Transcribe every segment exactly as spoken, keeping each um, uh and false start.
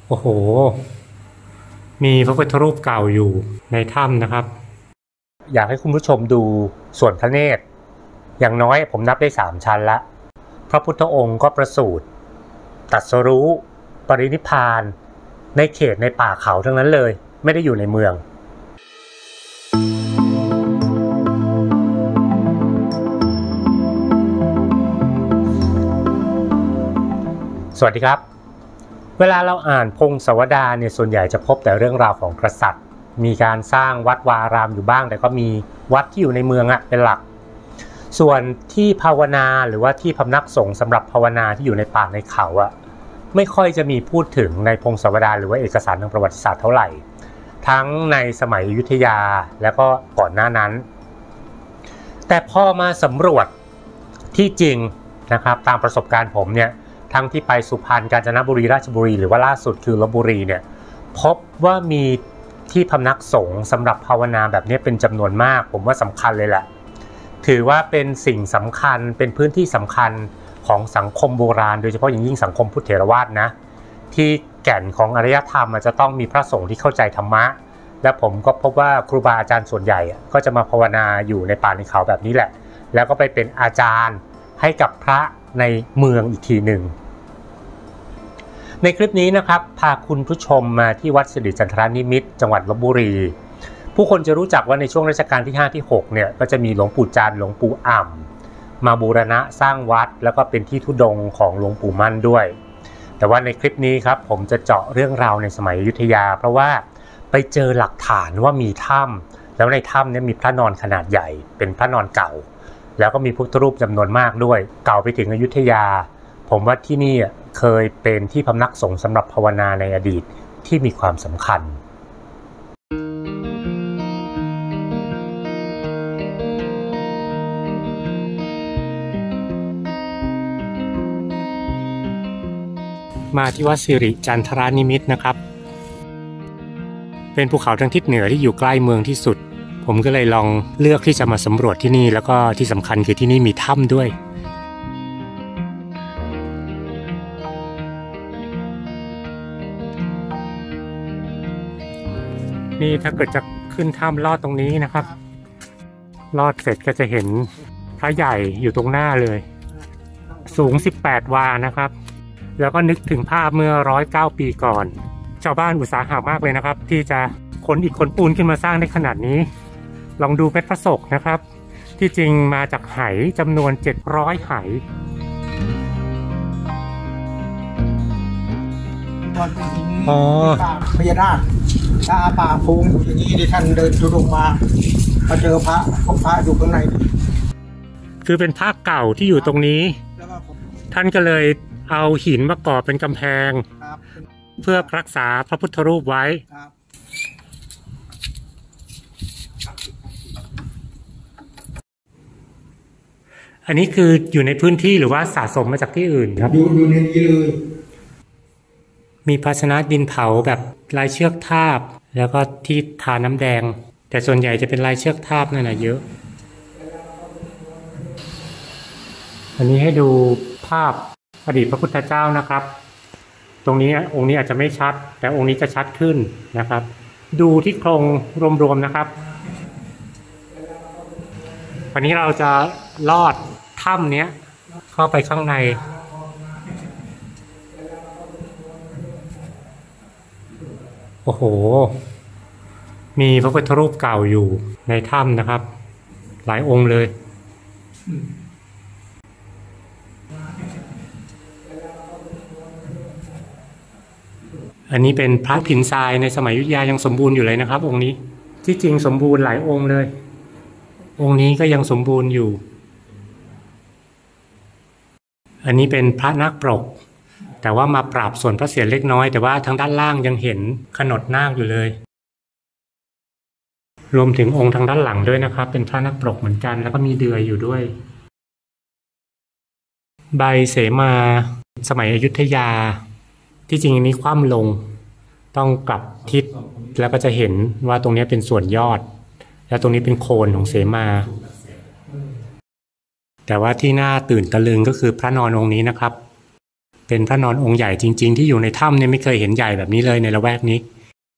โอ้โหมีพระพุทธรูปเก่าอยู่ในถ้ำนะครับอยากให้คุณผู้ชมดูส่วนพระเนตรอย่างน้อยผมนับได้สามชั้นละพระพุทธองค์ก็ประสูติตรัสรู้ปรินิพพานในเขตในป่าเขาทั้งนั้นเลยไม่ได้อยู่ในเมืองสวัสดีครับเวลาเราอ่านพงศาวดารเนี่ยส่วนใหญ่จะพบแต่เรื่องราวของกษัตริย์มีการสร้างวัดวารามอยู่บ้างแต่ก็มีวัดที่อยู่ในเมืองอะเป็นหลักส่วนที่ภาวนาหรือว่าที่พำนักสงฆ์สำหรับภาวนาที่อยู่ในป่าในเขาอะไม่ค่อยจะมีพูดถึงในพงศาวดารหรือว่าเอกสารทางประวัติศาสตร์เท่าไหร่ทั้งในสมัยอยุธยาแล้วก็ก่อนหน้านั้นแต่พอมาสำรวจที่จริงนะครับตามประสบการณ์ผมเนี่ยทั้งที่ไปสุพรรณกาญจนบุรีราชบุรีหรือว่าล่าสุดคือลพบุรีเนี่ยพบว่ามีที่พำนักสงฆ์สำหรับภาวนาแบบนี้เป็นจำนวนมากผมว่าสำคัญเลยแหละถือว่าเป็นสิ่งสำคัญเป็นพื้นที่สำคัญของสังคมโบราณโดยเฉพาะอย่างยิ่งสังคมพุทธเถรวาทนะที่แก่นของอารยธรรมจะต้องมีพระสงฆ์ที่เข้าใจธรรมะและผมก็พบว่าครูบาอาจารย์ส่วนใหญ่ก็จะมาภาวนาอยู่ในป่าในเขาแบบนี้แหละแล้วก็ไปเป็นอาจารย์ให้กับพระในเมืองอีกทีหนึ่งในคลิปนี้นะครับพาคุณผู้ชมมาที่วัดสิริจันทรานิมิตรจังหวัดลพบุรีผู้คนจะรู้จักว่าในช่วงรัชกาลที่ห้าที่หกเนี่ยก็จะมีหลวงปู่จานหลวงปู่อ่ำมาบูรณะสร้างวัดแล้วก็เป็นที่ธุดงค์ของหลวงปู่มั่นด้วยแต่ว่าในคลิปนี้ครับผมจะเจาะเรื่องราวในสมัยอยุธยาเพราะว่าไปเจอหลักฐานว่ามีถ้ำแล้วในถ้ำเนี่ยมีพระนอนขนาดใหญ่เป็นพระนอนเก่าแล้วก็มีพุทธรูปจำนวนมากด้วยเก่าไปถึงอยุธยาผมว่าที่นี่เคยเป็นที่พำนักสงฆ์สำหรับภาวนาในอดีตที่มีความสำคัญมาที่วัดสิริจันทรานิมิตรนะครับเป็นภูเขาทางทิศเหนือที่อยู่ใกล้เมืองที่สุดผมก็เลยลองเลือกที่จะมาสำรวจที่นี่แล้วก็ที่สำคัญคือที่นี่มีถ้ำด้วยนี่ถ้าเกิดจะขึ้นถ้ำลอดตรงนี้นะครับลอดเสร็จก็จะเห็นพระใหญ่อยู่ตรงหน้าเลยสูงสิบแปดวานะครับแล้วก็นึกถึงภาพเมื่อร้อยเก้าปีก่อนชาวบ้านอุตสาหะมากเลยนะครับที่จะขนอิฐขนปูนขึ้นมาสร้างได้ขนาดนี้ลองดูเม็ดพระศกนะครับที่จริงมาจากไหจำนวนเจ็ดร้อยไหอ๋อพญานาคถ้าป่าพุงอยู่อย่างนี้ที่ท่านเดินทุดงมามาเจอพระพวกพระอยู่ข้างในคือเป็นภาพเก่าที่อยู่ตรงนี้ท่านก็เลยเอาหินมาก่อเป็นกำแพงเพื่อรักษาพระพุทธรูปไว้อันนี้คืออยู่ในพื้นที่หรือว่าสะสมมาจากที่อื่นครับอยู่ในนี้เลยมีภาชนะดินเผาแบบลายเชือกทาบแล้วก็ที่ทาน้ำแดงแต่ส่วนใหญ่จะเป็นลายเชือกทาบนั่นแหละเยอะอันนี้ให้ดูภาพอดีตพระพุทธเจ้านะครับตรงนี้องค์นี้อาจจะไม่ชัดแต่องค์นี้จะชัดขึ้นนะครับดูที่โครงรวมๆนะครับวันนี้เราจะลอดถ้ำนี้เข้าไปข้างในโอ้โหมีพระพุทธรูปเก่าอยู่ในถ้ำนะครับหลายองค์เลยอันนี้เป็นพระผินทรายในสมัยอยุธยายังสมบูรณ์อยู่เลยนะครับองค์นี้ที่จริงสมบูรณ์หลายองค์เลยองค์นี้ก็ยังสมบูรณ์อยู่อันนี้เป็นพระนาคปรกแต่ว่ามาปรับส่วนพระเศียรเล็กน้อยแต่ว่าทางด้านล่างยังเห็นขนดนาคอยู่เลยรวมถึงองค์ทางด้านหลังด้วยนะครับเป็นพระนาคปรกเหมือนกันแล้วก็มีเดือยอยู่ด้วยใบเสมาสมัยอยุธยาที่จริงอันนี้คว่ำลงต้องกลับทิศแล้วก็จะเห็นว่าตรงนี้เป็นส่วนยอดแล้วตรงนี้เป็นโคนของเสมาแต่ว่าที่น่าตื่นตะลึงก็คือพระนอนองค์นี้นะครับเป็นพระนอนองค์ใหญ่จริงๆที่อยู่ในถ้ำเนี่ยไม่เคยเห็นใหญ่แบบนี้เลยในละแวกนี้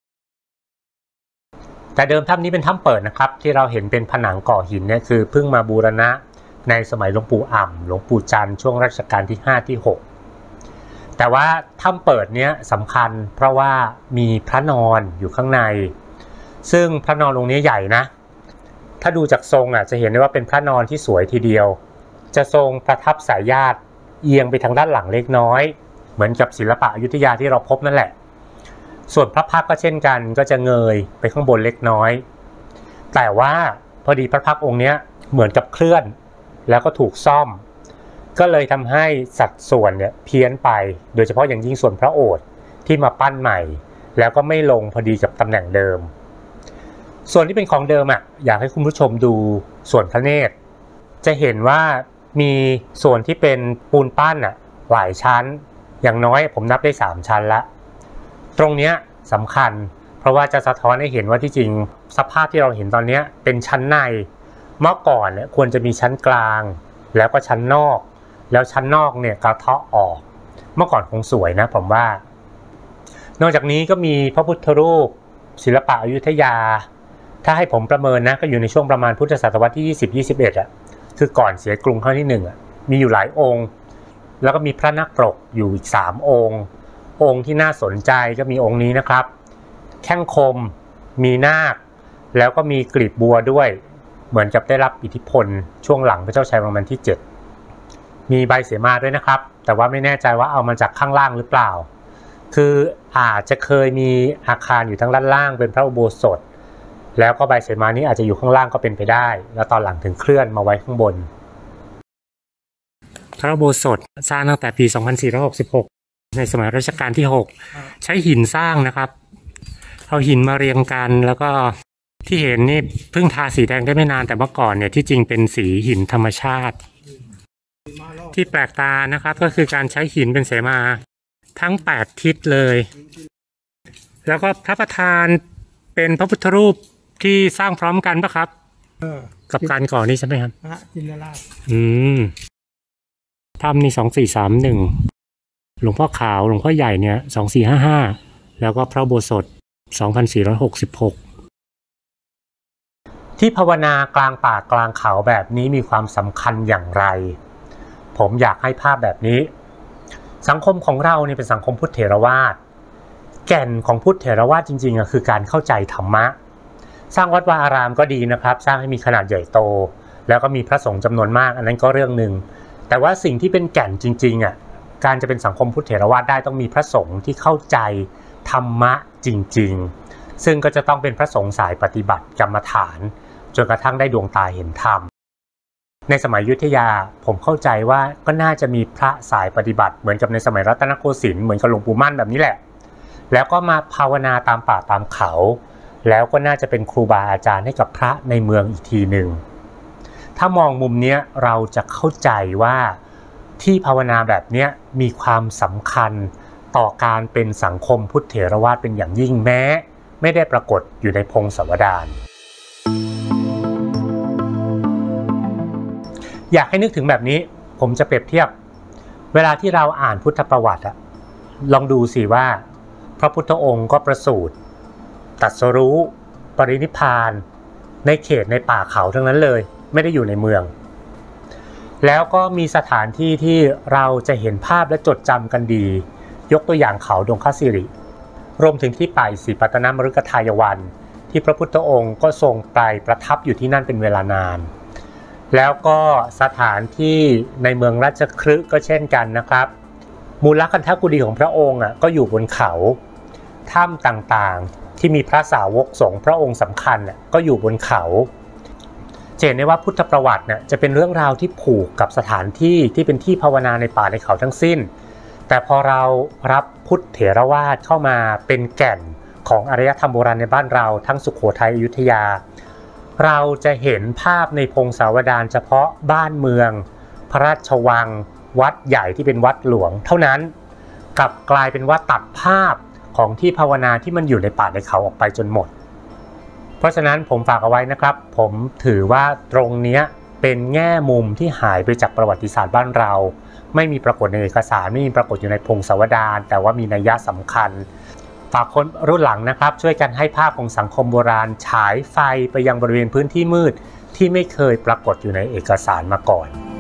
แต่เดิมถ้ำนี้เป็นถ้ำเปิดนะครับที่เราเห็นเป็นผนังก่อหินเนี่ยคือเพิ่งมาบูรณะในสมัยหลวงปู่อ่ำหลวงปู่จันทร์ช่วงรัชกาลที่ห้าที่หกแต่ว่าถ้ำเปิดเนี้ยสำคัญเพราะว่ามีพระนอนอยู่ข้างในซึ่งพระนอนองค์นี้ใหญ่นะถ้าดูจากทรงอ่ะจะเห็นได้ว่าเป็นพระนอนที่สวยทีเดียวจะทรงประทับสายญาติเอียงไปทางด้านหลังเล็กน้อยเหมือนกับศิลปะอยุธยาที่เราพบนั่นแหละส่วนพระพักตร์ก็เช่นกันก็จะเงยไปข้างบนเล็กน้อยแต่ว่าพอดีพระพักตร์องค์นี้เหมือนกับเคลื่อนแล้วก็ถูกซ่อมก็เลยทำให้สัดส่วนเนี่ยเพี้ยนไปโดยเฉพาะอย่างยิ่งส่วนพระโอษฐ์ที่มาปั้นใหม่แล้วก็ไม่ลงพอดีกับตำแหน่งเดิมส่วนที่เป็นของเดิมอ่ะอยากให้คุณผู้ชมดูส่วนพระเนตรจะเห็นว่ามีส่วนที่เป็นปูนปั้นอ่ะหลายชั้นอย่างน้อยผมนับได้สามชั้นละตรงเนี้ยสำคัญเพราะว่าจะสะท้อนให้เห็นว่าที่จริงสภาพที่เราเห็นตอนนี้เป็นชั้นในเมื่อก่อนเนี่ยควรจะมีชั้นกลางแล้วก็ชั้นนอกแล้วชั้นนอกเนี่ยกระเทาะออกเมื่อก่อนคงสวยนะผมว่านอกจากนี้ก็มีพระพุทธรูปศิลปะอยุธยาถ้าให้ผมประเมินนะก็อยู่ในช่วงประมาณพุทธศตวรรษที่ยี่สิบ ยี่สิบเอ็ดอ่ะคือก่อนเสียกรุงครั้งที่หนึ่งอ่ะมีอยู่หลายองค์แล้วก็มีพระนักปรกอยู่อีกสามองค์องค์ที่น่าสนใจก็มีองค์นี้นะครับแข้งคมมีนาคแล้วก็มีกลีบบัวด้วยเหมือนกับได้รับอิทธิพลช่วงหลังพระเจ้าชัยวรมันที่เจ็ดมีใบเสมาด้วยนะครับแต่ว่าไม่แน่ใจว่าเอามาจากข้างล่างหรือเปล่าคืออาจจะเคยมีอาคารอยู่ทางด้านล่างเป็นพระอุโบสถแล้วก็ใบเสมานี้อาจจะอยู่ข้างล่างก็เป็นไปได้แล้วตอนหลังถึงเคลื่อนมาไว้ข้างบนพระอุโบสถสร้างตั้งแต่ปีสองพันสี่ร้อยหกสิบหกในสมัยรัชกาลที่หกใช้หินสร้างนะครับเอาหินมาเรียงกันแล้วก็ที่เห็นนี่เพิ่งทาสีแดงได้ไม่นานแต่เมื่อก่อนเนี่ยที่จริงเป็นสีหินธรรมชาติที่แปลกตานะครับก็คือการใช้หินเป็นเสมาทั้งแปดทิศเลยแล้วก็พระประธานเป็นพระพุทธรูปที่สร้างพร้อมกันปะครับกับการก่อนี่ใช่ไหมครับจินตราชอืมถ้ำนี่สองสี่สามหนึ่งหลวงพ่อขาวหลวงพ่อใหญ่เนี่ยสองสี่ห้าห้าแล้วก็พระอุโบสถสองพันสี่ร้อยหกสิบหกที่ภาวนากลางป่ากลางเขาแบบนี้มีความสำคัญอย่างไรผมอยากให้ภาพแบบนี้สังคมของเราเนี่ยเป็นสังคมพุทธเถรวาทแก่นของพุทธเถรวาทจริงๆอะคือการเข้าใจธรรมะสร้างวัดวาอารามก็ดีนะครับสร้างให้มีขนาดใหญ่โตแล้วก็มีพระสงฆ์จำนวนมากอันนั้นก็เรื่องหนึ่งแต่ว่าสิ่งที่เป็นแก่นจริงๆอ่ะการจะเป็นสังคมพุทธเถรวาทได้ต้องมีพระสงฆ์ที่เข้าใจธรรมะจริงๆซึ่งก็จะต้องเป็นพระสงฆ์สายปฏิบัติกรรมฐานจนกระทั่งได้ดวงตาเห็นธรรมในสมัยอยุธยาผมเข้าใจว่าก็น่าจะมีพระสายปฏิบัติเหมือนกับในสมัยรัตนโกสินทร์เหมือนกับหลวงปู่มั่นแบบนี้แหละแล้วก็มาภาวนาตามป่าตามเขาแล้วก็น่าจะเป็นครูบาอาจารย์ให้กับพระในเมืองอีกทีหนึ่งถ้ามองมุมนี้เราจะเข้าใจว่าที่ภาวนาแบบนี้มีความสำคัญต่อการเป็นสังคมพุทธเถรวาทเป็นอย่างยิ่งแม้ไม่ได้ปรากฏอยู่ในพงศาวดารอยากให้นึกถึงแบบนี้ผมจะเปรียบเทียบเวลาที่เราอ่านพุทธประวัติอะลองดูสิว่าพระพุทธองค์ก็ประสูติตรัสรู้ปรินิพพานในเขตในป่าเขาทั้งนั้นเลยไม่ได้อยู่ในเมืองแล้วก็มีสถานที่ที่เราจะเห็นภาพและจดจำกันดียกตัวอย่างเขาดงคสิริรวมถึงที่ป่ายศรีปัตตนมฤคทายวันที่พระพุทธองค์ก็ทรงไปประทับอยู่ที่นั่นเป็นเวลานานแล้วก็สถานที่ในเมืองราชคฤห์ก็เช่นกันนะครับมูลคันธกุฎีของพระองค์อ่ะก็อยู่บนเขาถ้ำต่างๆที่มีพระสาวกสงฆ์พระองค์สำคัญอ่ะก็อยู่บนเขาเห็นได้ว่าพุทธประวัติเนี่ยจะเป็นเรื่องราวที่ผูกกับสถานที่ที่เป็นที่ภาวนาในป่าในเขาทั้งสิ้นแต่พอเรารับพุทธเถรวาทเข้ามาเป็นแก่นของอารยธรรมโบราณในบ้านเราทั้งสุโขทัยอยุธยาเราจะเห็นภาพในพงศาวดารเฉพาะบ้านเมืองพระราชวังวัดใหญ่ที่เป็นวัดหลวงเท่านั้นกลับกลายเป็นว่าตัดภาพของที่ภาวนาที่มันอยู่ในป่าในเขาออกไปจนหมดเพราะฉะนั้นผมฝากเอาไว้นะครับผมถือว่าตรงนี้เป็นแง่มุมที่หายไปจากประวัติศาสตร์บ้านเราไม่มีปรากฏในเอกสารไม่มีปรากฏอยู่ในพงศาวดารแต่ว่ามีนัยยะสำคัญฝากคนรุ่นหลังนะครับช่วยกันให้ภาพของสังคมโบราณฉายไฟไปยังบริเวณพื้นที่มืดที่ไม่เคยปรากฏอยู่ในเอกสารมาก่อน